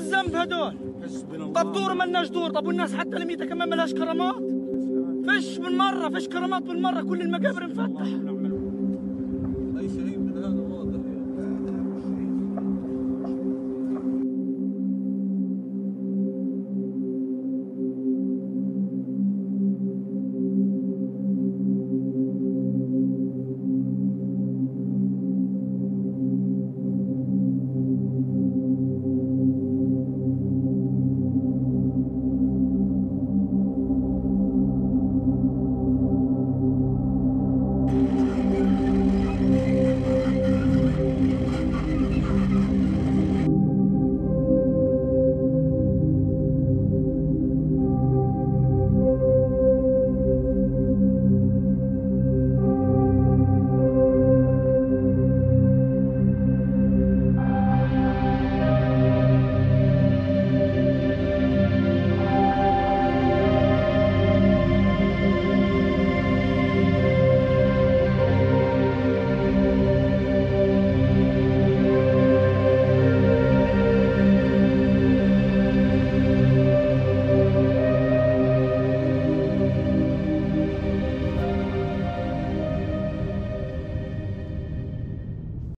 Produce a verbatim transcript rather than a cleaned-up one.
الذنب هدول؟ طب دور مالناش دور، طب والناس حتى الميتة كمان مالهاش كرامات؟ فيش بالمرة، فيش كرامات بالمرة، كل المقابر مفتحة.